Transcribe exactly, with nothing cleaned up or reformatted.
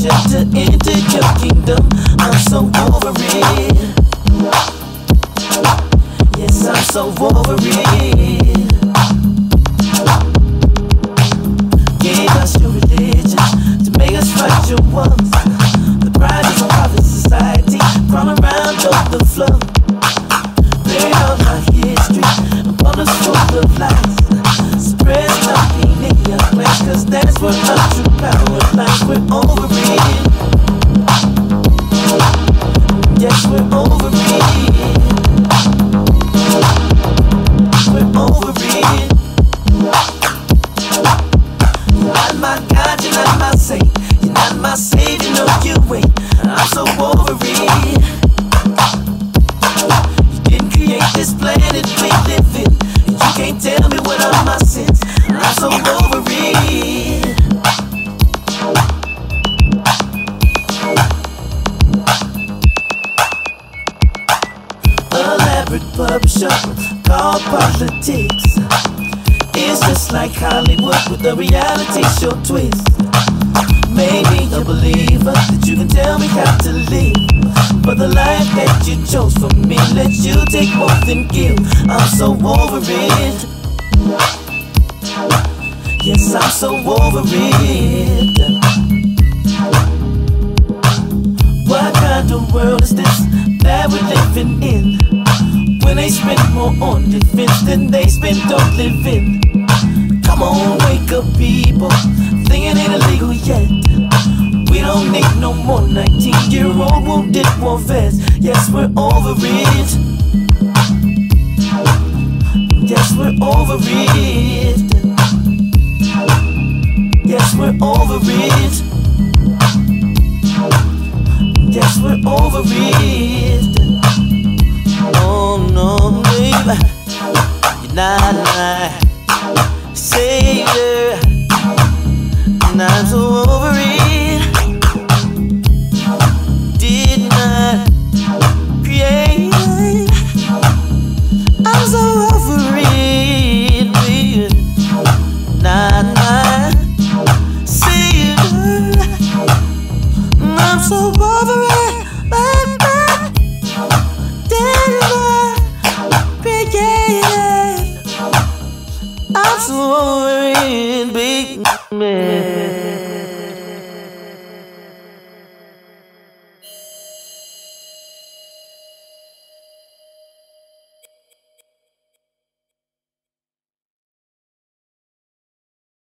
just to enter your kingdom. I'm so over it. Yes, I'm so over it. Gave us your religion to make us fight your walls. The pride is a private society, crawling around on the floor. Buried all my history, upon us full of lies. Spread nothing in your place, cause that's where our true power lies. We're over it. Yes, we're over it. We're over it. You're not my God, you're not my saint. You're not my savior, no you ain't. I'm so over it. You didn't create this planet we live in. You can't tell me what are my sins. I'm so over it. Elaborate publisher called politics. It's just like Hollywood with a reality show twist. Made me a believer that you can tell me how to live, but the life that you chose for me lets you take more than give. I'm so over it. Yes, I'm so over it. What kind of world is this that we're living in, when they spend more on defense than they spend on living? Come on, wake up people, thinking it ain't illegal yet. We don't need no more nineteen-year-old wounded war vets. Yes, we're over it. Yes, we're over it. Yes, we're over it. Yes, we're over it. Oh no, baby, you're not my savior, and I'm so over it. Did not create. I'm so over it, baby. Not my savior. I'm so over it, baby. Did not create. I'm so over it, big man.